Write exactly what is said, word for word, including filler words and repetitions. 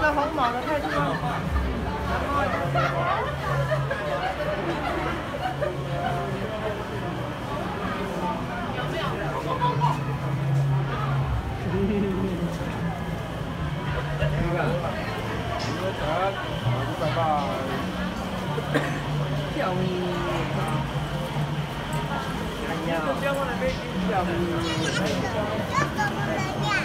个红毛的太多了。 拜拜。 跳舞。哎呀。